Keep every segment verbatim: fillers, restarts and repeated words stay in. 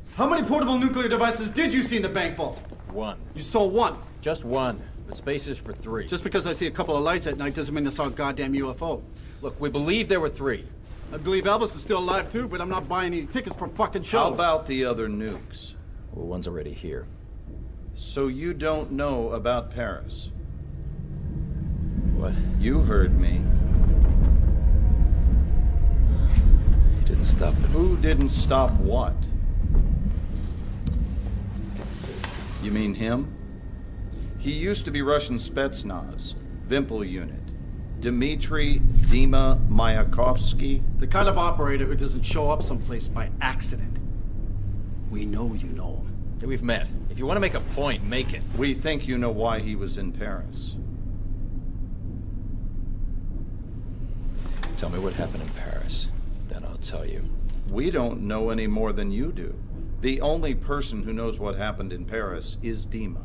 How many portable nuclear devices did you see in the bank vault? One. You saw one? Just one. But space is for three. Just because I see a couple of lights at night doesn't mean I saw a goddamn U F O. Look, we believe there were three. I believe Elvis is still alive too, but I'm not buying any tickets for fucking shows. How about the other nukes? Well, one's already here. So you don't know about Paris? What? You heard me. He didn't stop it. Who didn't stop what? You mean him? He used to be Russian Spetsnaz, Vimpel unit. Dmitry Dima Mayakovsky. The kind of operator who doesn't show up someplace by accident. We know you know him. Hey, we've met. If you want to make a point, make it. We think you know why he was in Paris. Tell me what happened in Paris. Then I'll tell you. We don't know any more than you do. The only person who knows what happened in Paris is Dima.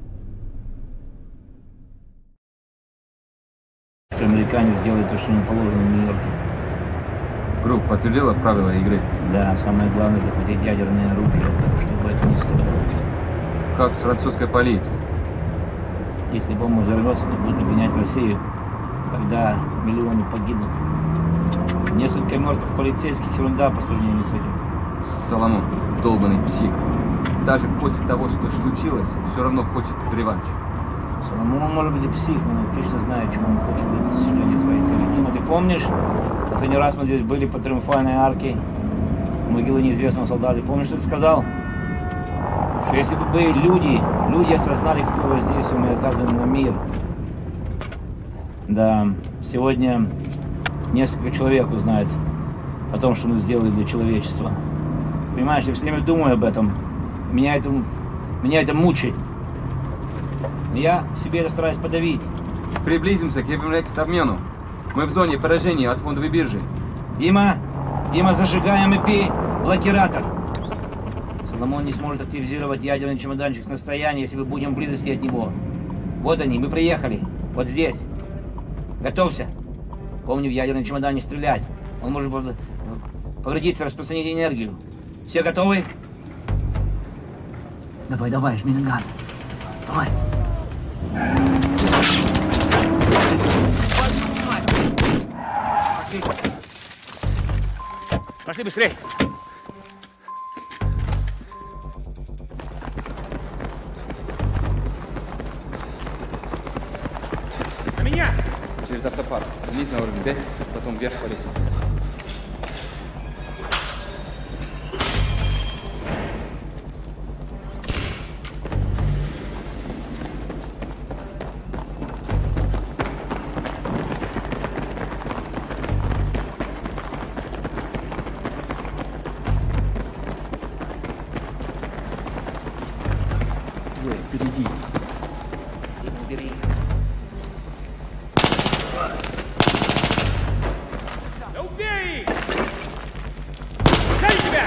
Американец сделает то, что ему положено в Нью-Йорке. Группа подтвердила правила игры? Да, самое главное захватить ядерное оружие, чтобы это не стоило. Как с французской полицией? Если бомба взорвется, то будет обвинять Россию. Тогда миллионы погибнут. Несколько мертвых полицейских — ерунда по сравнению с этим. Соломон, долбанный псих. Даже после того, что случилось, все равно хочет реванш. Соломон может быть и псих, но точно знает, чего он хочет для достижения своей цели. Дима, ты помнишь? Последний раз мы здесь были по Триумфальной арке, могилы неизвестного солдата. Помнишь, что ты сказал? Что если бы были люди, люди осознали, какое воздействие мы оказываем на мир. Да, сегодня несколько человек узнает о том, что мы сделали для человечества. Понимаешь, я все время думаю об этом. Меня это, меня это мучает. Я себе это стараюсь подавить. Приблизимся к Евромекс-обмену. Мы в зоне поражения от фондовой биржи. Дима, Дима, зажигаем и пи блокиратор. Соломон не сможет активизировать ядерный чемоданчик с настояния, если мы будем в близости от него. Вот они, мы приехали. Вот здесь. Готовься. Помни, в ядерный чемодан не стрелять. Он может повредиться, распространить энергию. Все готовы? Давай, давай, жми на газ. Давай. Пошли быстрей. На меня! Через автопарк. Лить на уровень пять, потом вверх по лестнице. Впереди. Дима, убери. Да убей! Дай тебя!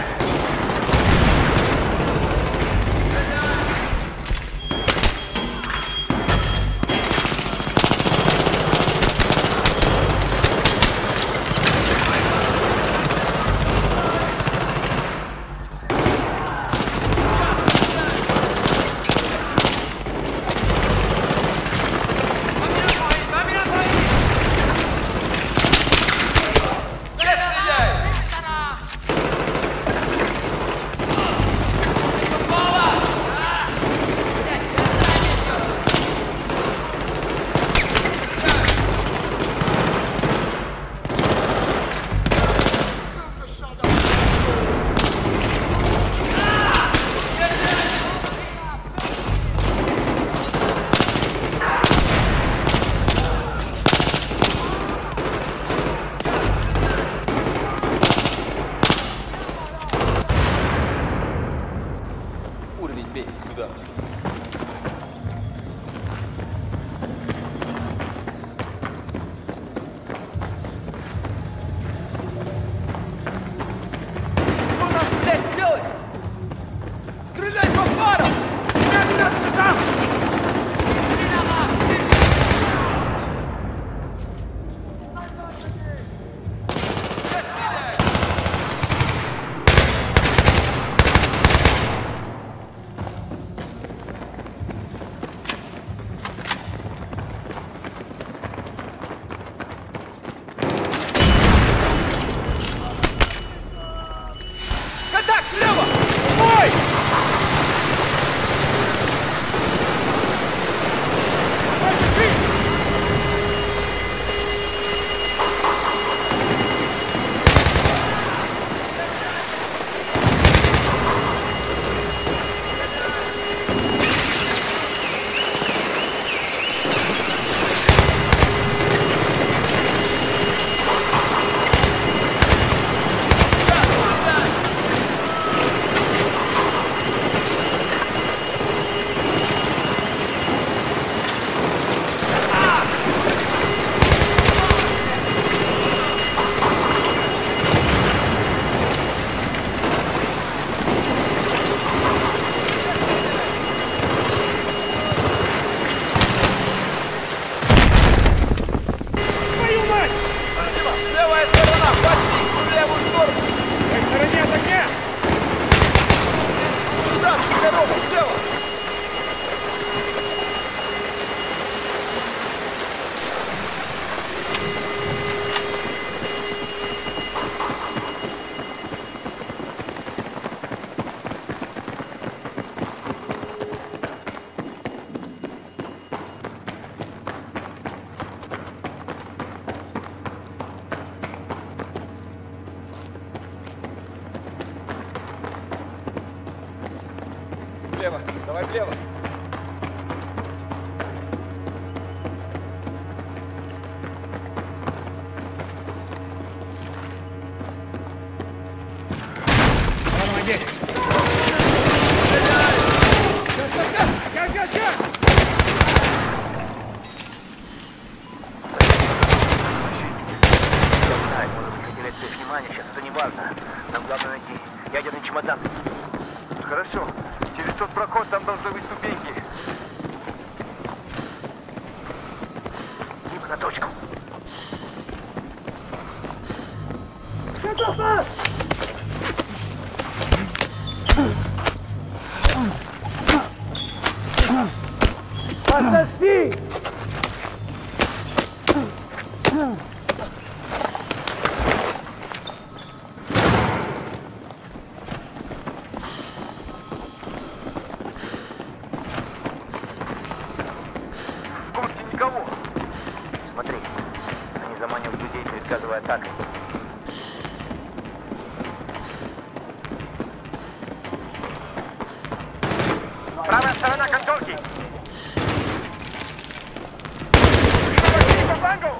влево, давай влево. Хорошо. Через тот проход там должны быть ступеньки. Дима, на точку. Готово! Подожди! атакой. Правая сторона конторки! По флангу!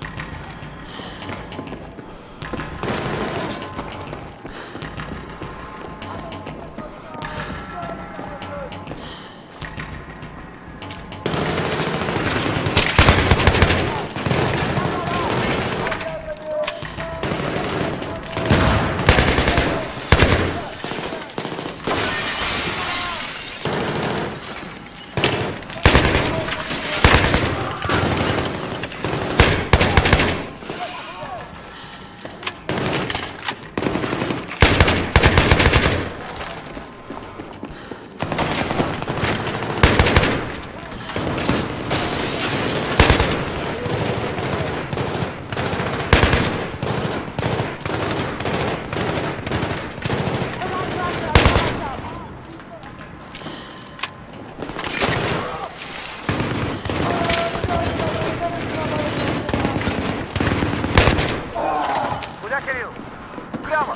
Кирилл! Прямо!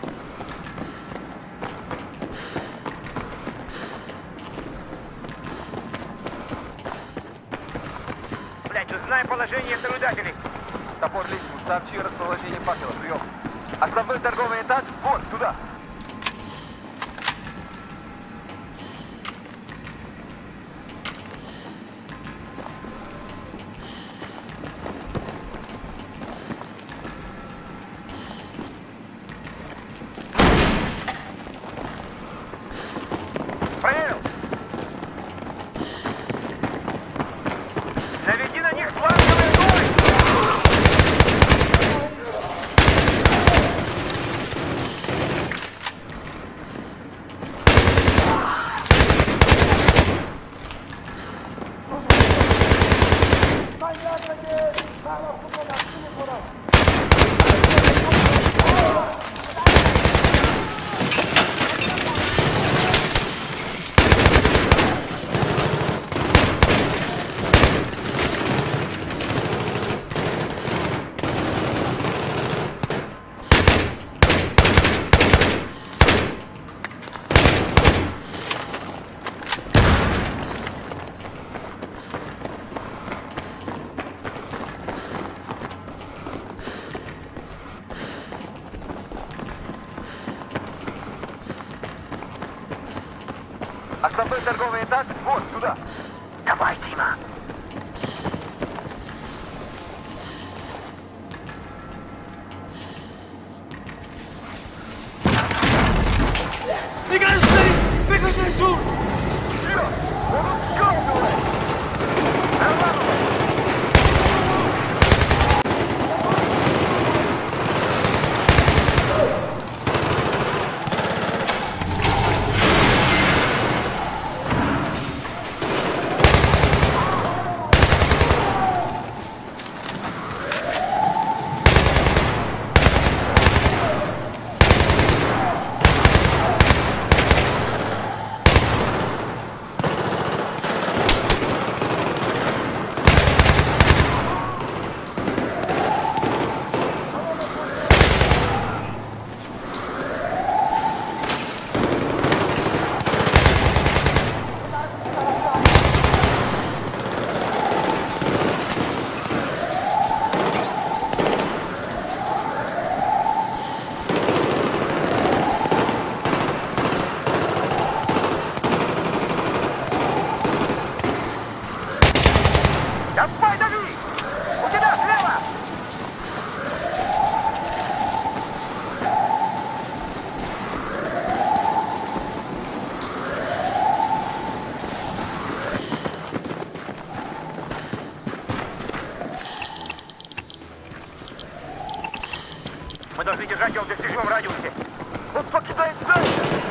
Блять, узнаем положение наблюдателей. Топор личный, сообщи расположение факела, прием. Основной торговый этаж, вон, туда. Проверил! Наведи на них фланговый огонь! Основной торговый этаж, вон, туда. Давай, Дима! Держать его в достижимом радиусе. Он покидает цель.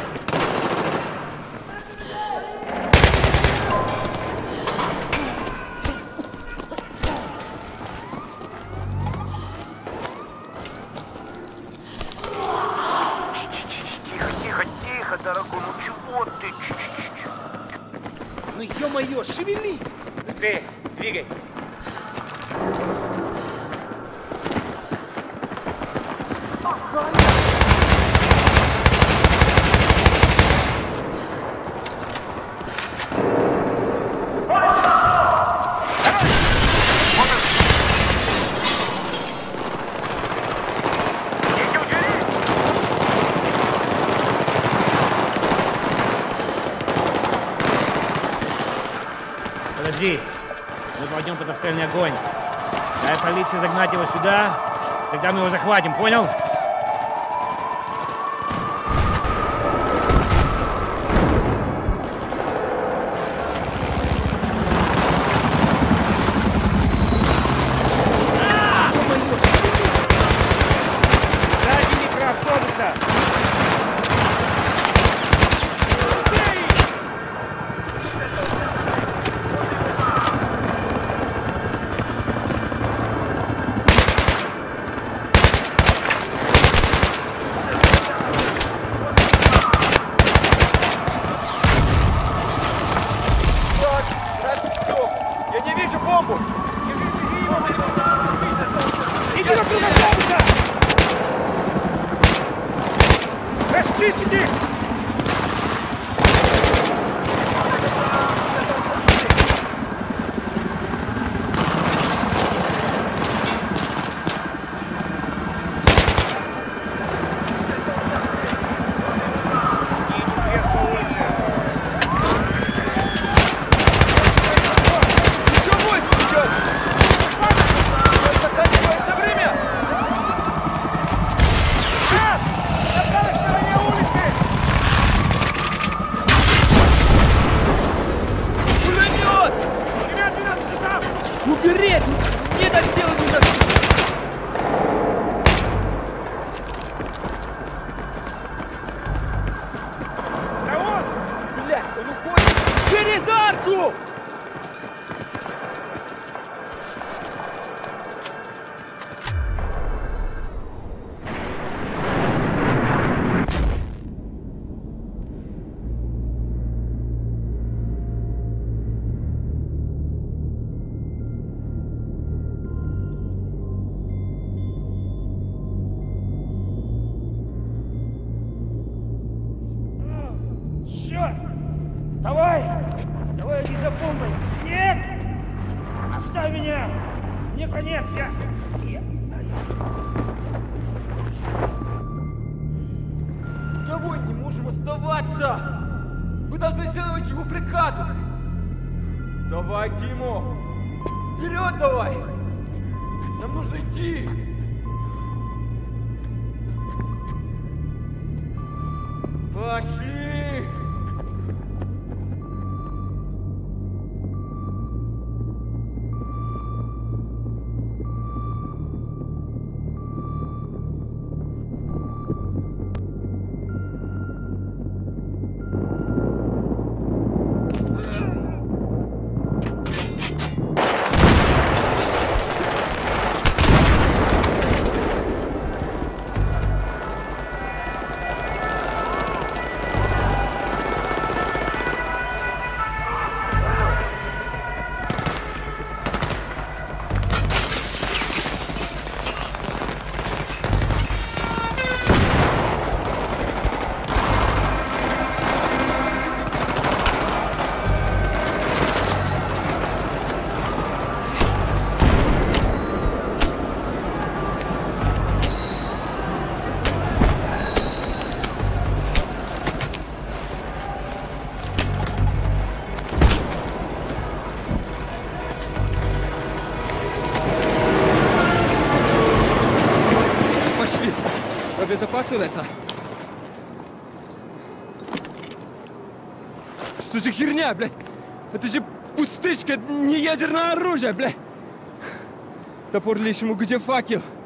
Тихо, тихо, тихо, дорогой, ну чего ты? Ну ё-моё, шевели! Быстрее, двигай. Подожди, мы пойдем под обстрельный огонь. Дай полиции загнать его сюда, тогда мы его захватим, понял? Сзади микроавтобуса! Я не вижу бомбу! Иди вокруг автобуса! Расчистите их! Уберите! Не дать сделать не дать! Да он! Блядь, он уходит! Через арку! Черт! Давай! Давай, иди за бомбой! Нет! Оставь меня! Не конец, я... я- Кого не можем оставаться? Мы должны следовать его приказу! Давай, Тимо! Вперед давай! Нам нужно идти! Пошли! Обезопасил это? Что за херня, блядь? Это же пустышка, не ядерное оружие, блядь! Топор лишь ему где факел?